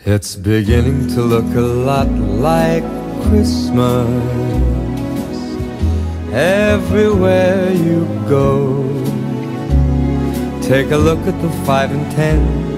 It's beginning to look a lot like Christmas everywhere you go. Take a look at the 5 and 10